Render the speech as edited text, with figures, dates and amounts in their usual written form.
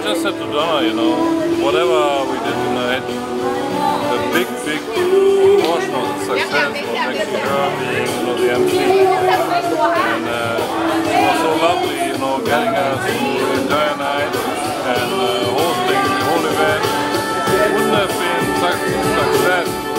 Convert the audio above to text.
just said to Donna, you know, whatever we did tonight, the big portion of the success was actually her being, you know, the MC. And it was so lovely, you know, getting us through the entire night and hosting the whole event. It wouldn't have been such a success